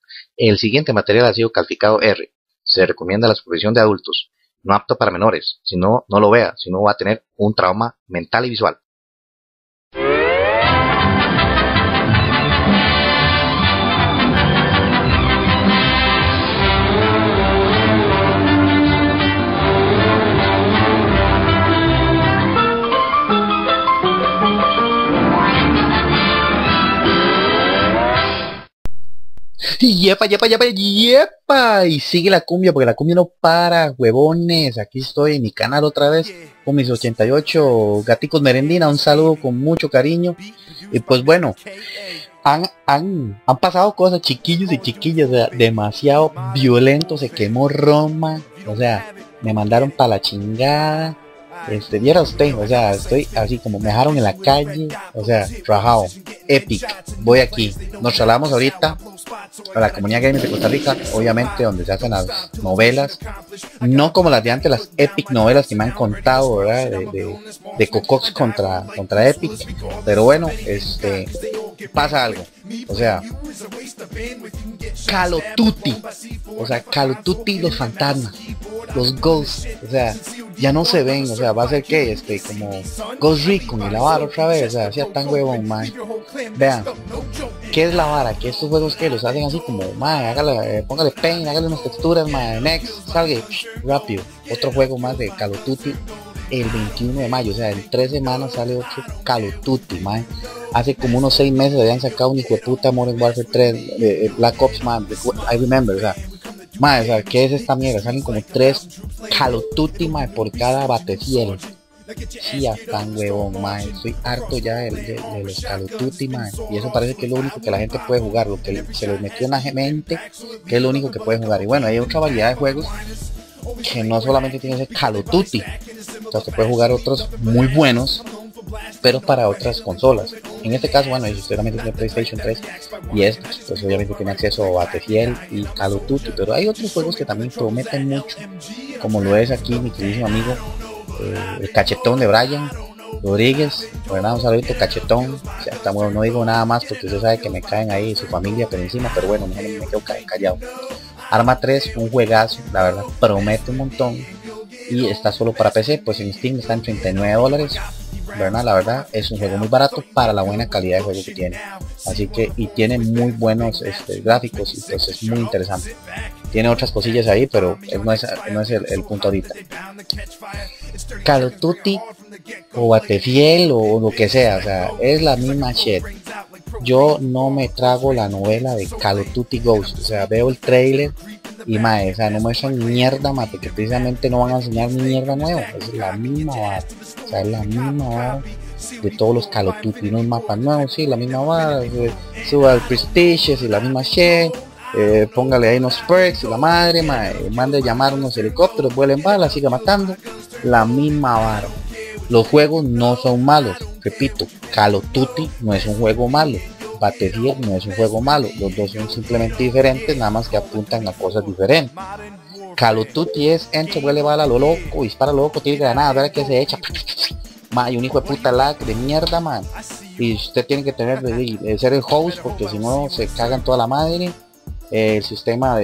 El siguiente material ha sido calificado R. Se recomienda la supervisión de adultos. No apto para menores. Si no, no lo vea. Si no, va a tener un trauma mental y visual. Yepa, yepa, yepa, yepa. Y sigue la cumbia, porque la cumbia no para, huevones. Aquí estoy en mi canal otra vez con mis 88 gaticos merendina. Un saludo con mucho cariño. Y pues bueno, han pasado cosas, chiquillos y chiquillas, o sea, demasiado violento. Se quemó Roma, o sea, me mandaron para la chingada. Viera usted, o sea, estoy así como me dejaron en la calle, o sea, rajado, epic. Voy aquí, nos trasladamos ahorita a la comunidad gamer de Costa Rica, obviamente donde se hacen las novelas, no como las de antes, las epic novelas que me han contado, ¿verdad? De Cocox contra Epic, pero bueno, pasa algo, o sea, Call of Duty, los fantasmas, los ghosts, o sea, ya no se ven, o sea, va a ser que como Ghost Recon y la vara otra vez, o sea, sea tan huevón, man. Vean, ¿qué es la vara? Que estos juegos que los hacen así como, man, póngale paint, hágale unas texturas, man, next, salga rápido. Otro juego más de Call of Duty el 21 de mayo, o sea, en 3 semanas sale otro Call of Duty, man. Hace como unos 6 meses habían sacado un hijo de puta Modern Warfare 3, Black Ops, man, I remember, o sea, man, o sea, ¿qué es esta mierda? Salen como 3 Call of Duty, man, por cada Battlefield. Sí, ya tan huevón, man. Estoy harto ya de los Call of Duty, man. Y eso parece que es lo único que la gente puede jugar, lo que se les metió en la mente, que es lo único que puede jugar. Y bueno, hay otra variedad de juegos que no solamente tiene ese Call of Duty, entonces se puede jugar otros muy buenos, pero para otras consolas. En este caso, bueno, si usted también tiene PlayStation 3 y pues obviamente tiene acceso a Battlefield y Call of Duty, pero hay otros juegos que también prometen mucho, como lo es aquí mi queridísimo amigo, el cachetón de Brian Rodríguez, ¿verdad? Un saludito, cachetón. O sea, está bueno, no digo nada más porque usted sabe que me caen ahí su familia por encima, pero bueno, mejor me quedo callado. Arma 3, un juegazo, la verdad, promete un montón. Y está solo para PC, pues en Steam está en $39, ¿verdad? La verdad es un juego muy barato para la buena calidad de juego que tiene. Así que, y tiene muy buenos gráficos, y pues es muy interesante. Tiene otras cosillas ahí, pero no es el punto ahorita. Call of Duty o Battlefield o lo que sea, o sea, es la misma shit. Yo no me trago la novela de Call of Duty Ghost, o sea, veo el trailer y mae, o sea, no muestran mierda, mae, porque precisamente no van a enseñar ni mierda nueva, es la misma vara, o sea, es la misma vara de todos los Call of Duty, unos mapas nuevos, sí, la misma vara, suba al Prestige y la misma shit. Póngale ahí unos perks y la madre, mande a llamar unos helicópteros, vuelen balas, siga matando, la misma vara. Los juegos no son malos, repito, Call of Duty no es un juego malo, Battlefield no es un juego malo, los dos son simplemente diferentes, nada más que apuntan a cosas diferentes. Call of Duty es entre, huele bala a lo loco, dispara a lo loco, tira granada, a ver qué se echa, y un hijo de puta lag de mierda, man. Y usted tiene que tener ser el host, porque si no se cagan toda la madre. El sistema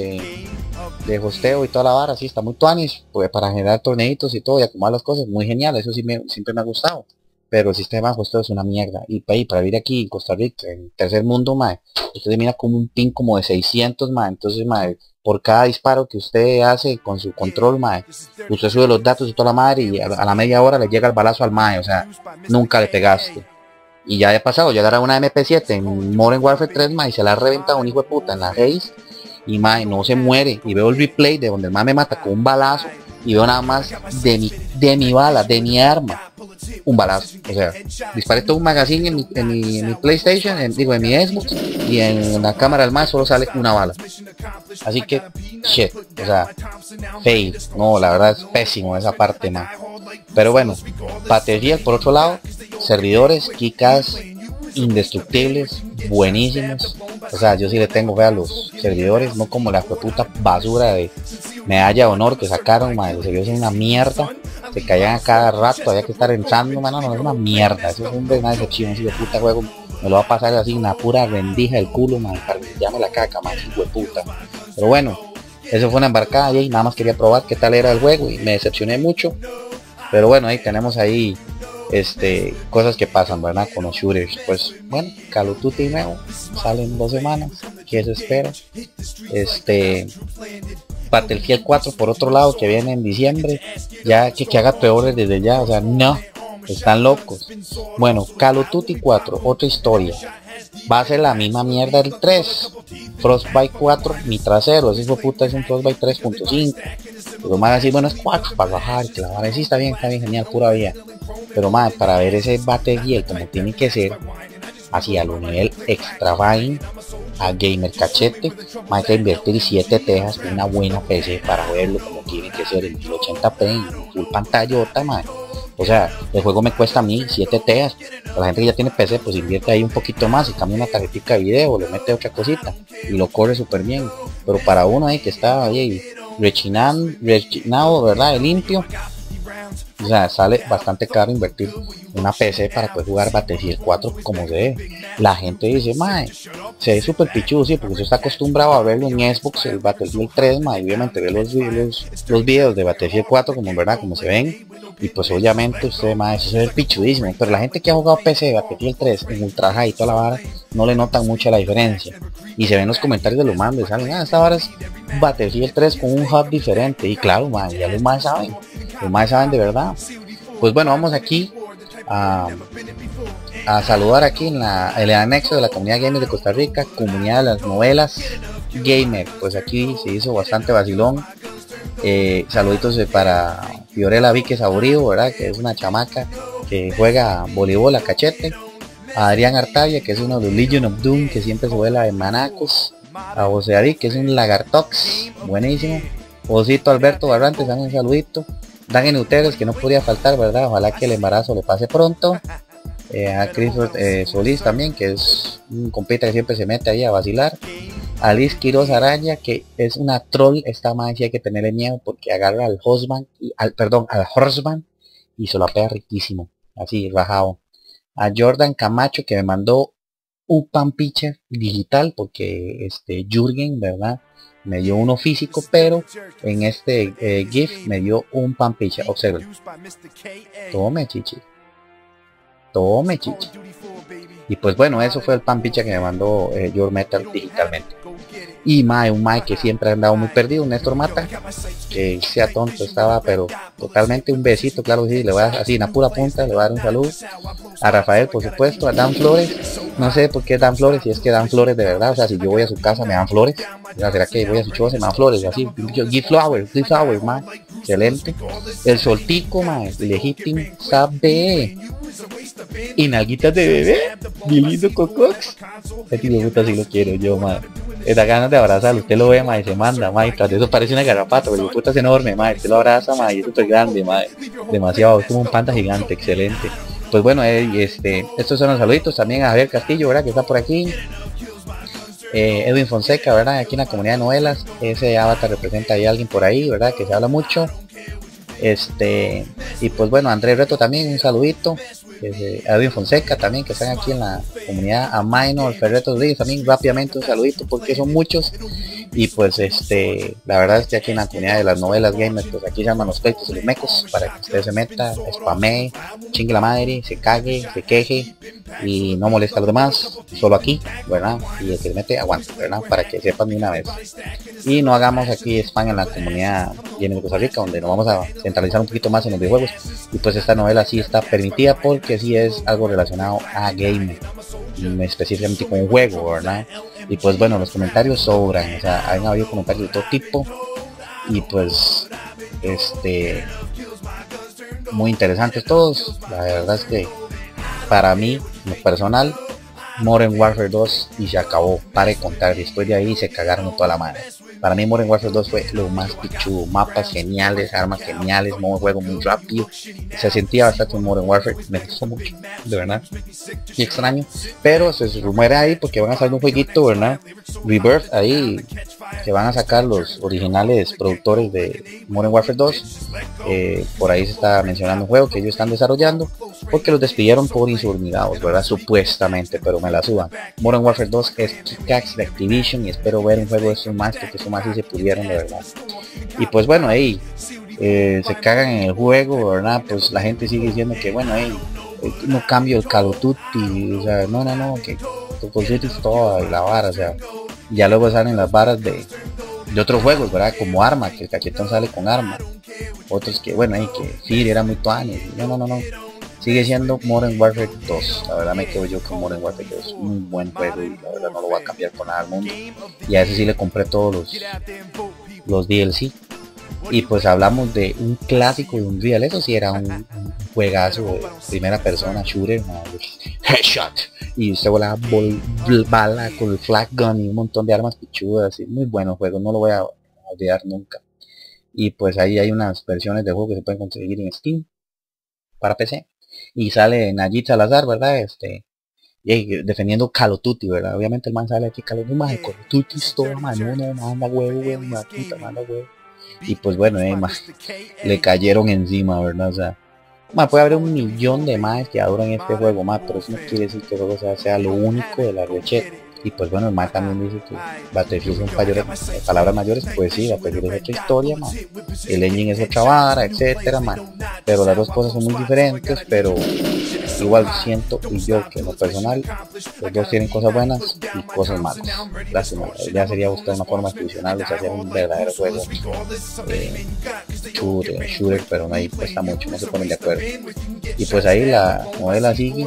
de hosteo y toda la vara, sí, está muy tuanis, pues para generar torneitos y todo y acomodar las cosas, muy genial, eso sí siempre me ha gustado, pero el sistema de hosteo es una mierda, y para vivir aquí en Costa Rica, en tercer mundo, usted mira como un ping como de 600, entonces, por cada disparo que usted hace con su control, usted sube los datos y toda la madre, y a la media hora le llega el balazo al o sea, nunca le pegaste. Y ya he pasado, yo agarré una MP7 en Modern Warfare 3, y se la ha reventado un hijo de puta en la Haze, y no se muere, y veo el replay de donde el me mata con un balazo, y veo nada más de mi bala, de mi arma, un balazo, o sea, disparé todo un magazine en mi PlayStation, en mi Xbox, y en la cámara del solo sale una bala, así que, shit, o sea, fail, no, la verdad es pésimo esa parte, pero bueno, Battlefield por otro lado, servidores, kikas, indestructibles, buenísimos, o sea, yo sí le tengo fe a los servidores, no como la puta basura de medalla de honor que sacaron, los servidores son una mierda, se caían a cada rato, había que estar entrando, no es una mierda, eso es una decepción, ese de puta juego me lo va a pasar así una pura rendija del culo, man, para que llame la caca, man, hijo de puta. Pero bueno, eso fue una embarcada y nada más quería probar qué tal era el juego y me decepcioné mucho. Pero bueno, ahí tenemos ahí cosas que pasan, ¿verdad? Con los shooters. Pues bueno, Call of Duty nuevo, sale en 2 semanas, ¿qué se espera? Battlefield 4 por otro lado, que viene en diciembre, ya que haga peores desde ya, o sea, no, están locos. Bueno, Call of Duty 4, otra historia, va a ser la misma mierda del 3, Frostbite 4, mi trasero, ese hijo de puta es un Frostbite 3.5, pero más así, bueno, es 4 para bajar, que la vara sí está bien, genial, pura vida, pero más para ver ese Battlefield como tiene que ser, así a lo nivel extra fine, a gamer cachete, más que invertir 7 tejas en una buena PC para verlo como tiene que ser en 1080p, en full pantallota, man. O sea, el juego me cuesta a mí 7 tejas, la gente que ya tiene PC pues invierte ahí un poquito más y cambia una tarjetita de video, le mete otra cosita y lo corre súper bien, pero para uno ahí que está ahí rechinado, ¿verdad? De limpio, o sea, sale bastante caro invertir una PC para poder jugar Battlefield 4 como se ve. La gente dice, mae, se ve súper pichudo, sí, porque usted está acostumbrado a verlo en Xbox, el Battlefield 3, mae, y obviamente ve los videos de Battlefield 4 como en verdad, como se ven, y pues obviamente usted, mae, eso se ve pichudísimo, pero la gente que ha jugado PC, Battlefield 3, en Ultra High y toda la vara, no le notan mucho la diferencia, y se ven los comentarios de los mandos, salen, esta vara es Battlefield 3 con un hub diferente, y claro, mae, ya los más saben de verdad. Pues bueno, vamos aquí a saludar aquí en el anexo de la comunidad gamer de Costa Rica, comunidad de las novelas gamer. Pues aquí se hizo bastante vacilón. Saluditos para Fiorella Vique Saborío, ¿verdad? Que es una chamaca que juega voleibol a cachete. A Adrián Artavia, que es uno de los Legion of Doom, que siempre se vuela de manacos. A José Ari, que es un lagartox, buenísimo. Osito Alberto Barrantes, dan un saludito. Dan Uteres, que no podía faltar, ¿verdad? Ojalá que el embarazo le pase pronto. A Chris Solís también, que es un compita que siempre se mete ahí a vacilar. A Liz Quiroz Araya, que es una troll, esta madre sí hay que tenerle miedo porque agarra al Horseman, al Horseman y se lo apea riquísimo, así rajado. A Jordan Camacho, que me mandó un pan pitcher digital porque Jürgen, ¿verdad? Me dio uno físico, pero en este GIF me dio un pan pitcher. Observen. Tome chichi. Y pues bueno, eso fue el pan pitcher que me mandó Your Metal digitalmente. Y un mae que siempre ha andado muy perdido, Néstor Mata, que sea tonto estaba, pero totalmente un besito, claro que sí, le voy a dar así, en la pura punta, le voy a dar un saludo. A Rafael, por supuesto, a Dan Flores, no sé por qué Dan Flores, si es que Dan Flores de verdad, o sea, si yo voy a su casa me dan flores, será que voy a su choza me dan flores, así, give flowers, mae, excelente. El Soltico, mae, legítimo, sabe. Y nalguitas de bebé, mi lindo Cocox. Este hijo de puta si lo quiero yo, madre. Me da ganas de abrazarlo, usted lo ve, madre, se manda, madre. Tras de eso parece una garrapata, pero el puta es enorme, madre. Usted lo abraza, madre, es súper grande, madre. Demasiado, es como un panda gigante, excelente. Pues bueno, estos son los saluditos también a Javier Castillo, ¿verdad? Que está por aquí. Edwin Fonseca, ¿verdad? Aquí en la comunidad de novelas. Ese avatar representa ahí a alguien por ahí, ¿verdad? Que se habla mucho. Y pues bueno, Andrés Reto también, un saludito. Edwin Fonseca también, que están aquí en la comunidad. A Minor Ferreto Rodríguez también, rápidamente un saludito porque son muchos. Y pues la verdad es que aquí en la comunidad de las novelas gamers, pues aquí se llaman los pleitos y los mecos, para que usted se meta, spamee, chingue la madre, se cague, se queje y no molesta a los demás, solo aquí, ¿verdad? Y el que se mete aguanta, ¿verdad? Para que sepan de una vez. Y no hagamos aquí spam en la comunidad gamer de Costa Rica, donde nos vamos a centralizar un poquito más en los videojuegos. Y pues esta novela sí está permitida porque sí es algo relacionado a gaming, específicamente con un juego, ¿verdad? Y pues bueno, los comentarios sobran, o sea, han habido comentarios de todo tipo y pues muy interesantes todos. La verdad es que para mí, en lo personal, Modern Warfare 2 y se acabó, para de contar. Después de ahí se cagaron toda la madre. Para mí Modern Warfare 2 fue lo más pichudo, mapas geniales, armas geniales, modo de juego muy rápido. Se sentía bastante en Modern Warfare, me gustó mucho, de verdad. Y extraño, pero se rumora ahí porque van a salir un jueguito, ¿verdad? Rebirth ahí, que van a sacar los originales productores de Modern Warfare 2. Por ahí se está mencionando un juego que ellos están desarrollando, porque los despidieron por insubordinados, ¿verdad? Supuestamente, pero me la suban. Modern Warfare 2 es Kickaxe de Activision y espero ver un juego de estos más, porque estos más sí se pudieron, de verdad. Y pues bueno, ahí se cagan en el juego, ¿verdad? Pues la gente sigue diciendo que bueno, no cambio el Call of Duty, o sea, no, que Call of Duty es toda la vara, o sea, ya luego salen las varas de otros juegos, ¿verdad? Como Arma, que el cachetón sale con Arma, otros que bueno, que Fear era muy tuanes, no, sigue siendo Modern Warfare 2, la verdad me quedo yo con Modern Warfare 2, muy buen juego y la verdad no lo voy a cambiar con nada al mundo, y a ese sí le compré todos los DLC. Y pues hablamos de un clásico de Unreal, eso sí era un juegazo de primera persona, shooter, headshot, y usted volaba bala con el flag gun y un montón de armas pichudas, y muy buenos juegos, no lo voy a olvidar nunca. Y pues ahí hay unas versiones de juego que se pueden conseguir en Steam para PC, y sale Nayib Salazar, ¿verdad? Y defendiendo Call of Duty, ¿verdad? Obviamente el man sale aquí, Call of Duty es todo, man, no, manda huevo, manda huevo. Y pues bueno, le cayeron encima, ¿verdad? O sea, puede haber un millón de más que adoran este juego, pero eso no quiere decir que el juego sea lo único de la Rechet. Y pues bueno, el man también dice que Battlefield son palabras mayores, pues sí, Battlefield es otra historia, el engine es otra vara, etcétera, pero las dos cosas son muy diferentes, pero igual siento y yo que en lo personal los dos tienen cosas buenas y cosas malas. Lástima, ya sería buscar una forma tradicional de hacer un verdadero juego shooter, pero no ahí cuesta mucho, no se ponen de acuerdo. Y pues ahí la novela sigue,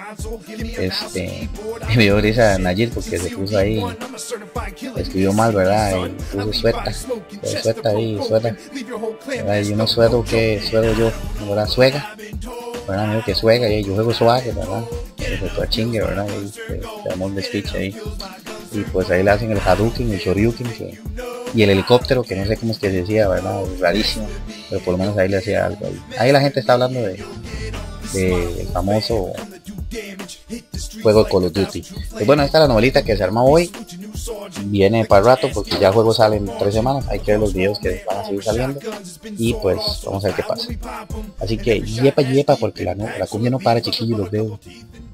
me dio risa Nayir porque se puso ahí, escribió mal, ¿verdad? Y puso sueta y uno suedo yo, ¿verdad? Suega, ¿verdad? Amigo que suega, y yo juego suave, ¿verdad? Eso chingue, ¿verdad? Y damos de speech ahí. Y pues ahí le hacen el Hadouken, el Shoryuken, y el helicóptero, que no sé cómo es que se decía, ¿verdad? Rarísimo, pero por lo menos ahí le hacía algo ahí. Ahí la gente está hablando de el famoso juego de Call of Duty. Pues bueno, esta es la novelita que se arma hoy. Viene para el rato porque ya el juego sale en 3 semanas. Hay que ver los videos que van a seguir saliendo. Y pues vamos a ver qué pasa. Así que yepa porque la cumbia no para, chiquillos, los veo.